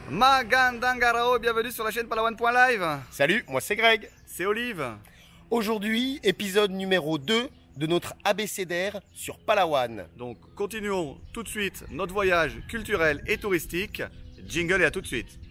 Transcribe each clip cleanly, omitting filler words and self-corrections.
Magandangarao, bienvenue sur la chaîne Palawan.live. Salut, moi c'est Greg. C'est Olive. Aujourd'hui, épisode numéro 2 de notre abécédaire sur Palawan. Donc continuons tout de suite notre voyage culturel et touristique. Jingle et à tout de suite.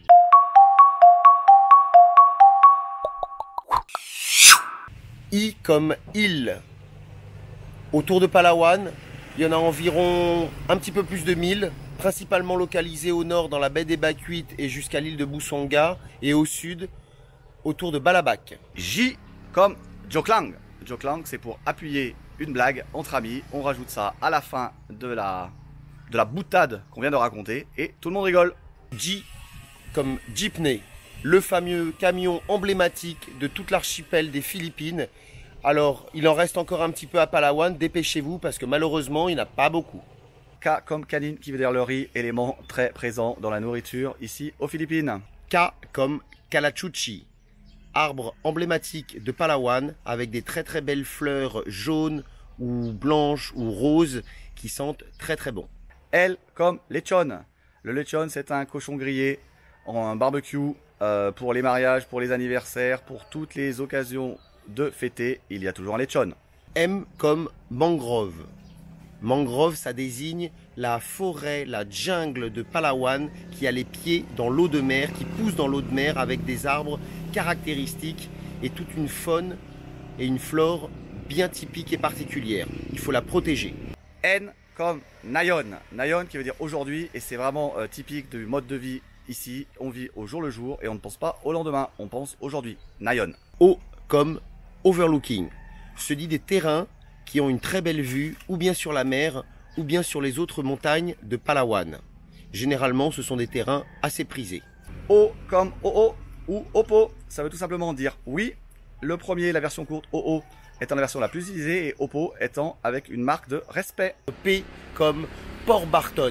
I comme île. Autour de Palawan, il y en a environ un petit peu plus de 1000, principalement localisées au nord dans la baie des Bakuit et jusqu'à l'île de Busonga, et au sud, autour de Balabac. J comme Joklang. Joklang, c'est pour appuyer une blague entre amis. On rajoute ça à la fin de la boutade qu'on vient de raconter et tout le monde rigole. J comme Jeepney, le fameux camion emblématique de toute l'archipel des Philippines. Alors, il en reste encore un petit peu à Palawan, dépêchez-vous parce que malheureusement, il n'y en a pas beaucoup. K comme canine qui veut dire le riz, élément très présent dans la nourriture ici aux Philippines. K comme Calachuchi, arbre emblématique de Palawan avec des très belles fleurs jaunes ou blanches ou roses qui sentent très bon. L comme lechon. Le lechon, c'est un cochon grillé en barbecue pour les mariages, pour les anniversaires, pour toutes les occasions de fêter, il y a toujours un lechon. M comme mangrove. Mangrove, ça désigne la forêt, la jungle de Palawan qui a les pieds dans l'eau de mer, qui pousse dans l'eau de mer avec des arbres caractéristiques et toute une faune et une flore bien typiques et particulières. Il faut la protéger. N comme Nayon. Nayon qui veut dire aujourd'hui et c'est vraiment typique du mode de vie ici. On vit au jour le jour et on ne pense pas au lendemain, on pense aujourd'hui. Nayon. O comme overlooking. Se dit des terrains qui ont une très belle vue ou bien sur la mer ou bien sur les autres montagnes de Palawan. Généralement, ce sont des terrains assez prisés. O comme OO ou Oppo. Ça veut tout simplement dire oui. Le premier, la version courte OO, étant la version la plus utilisée et Oppo étant avec une marque de respect. P comme Port Barton.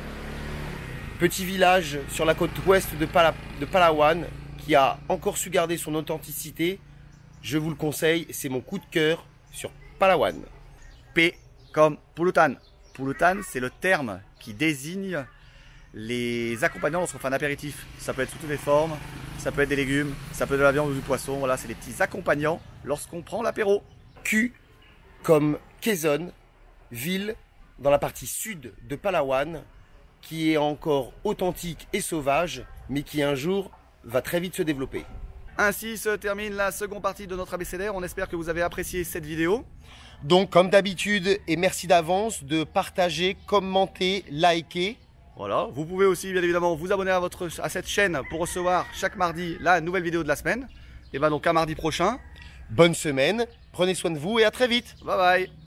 Petit village sur la côte ouest de Palawan qui a encore su garder son authenticité. Je vous le conseille, c'est mon coup de cœur sur Palawan. P comme Pulutan. Pulutan, c'est le terme qui désigne les accompagnants lorsqu'on fait un apéritif. Ça peut être sous toutes les formes, ça peut être des légumes, ça peut être de la viande ou du poisson. Voilà, c'est les petits accompagnants lorsqu'on prend l'apéro. Q comme Quezon, ville dans la partie sud de Palawan, qui est encore authentique et sauvage, mais qui un jour va très vite se développer. Ainsi se termine la seconde partie de notre abécédaire. On espère que vous avez apprécié cette vidéo. Donc comme d'habitude, et merci d'avance de partager, commenter, liker. Voilà, vous pouvez aussi bien évidemment vous abonner à cette chaîne pour recevoir chaque mardi la nouvelle vidéo de la semaine. Et bien donc à mardi prochain. Bonne semaine, prenez soin de vous et à très vite. Bye bye.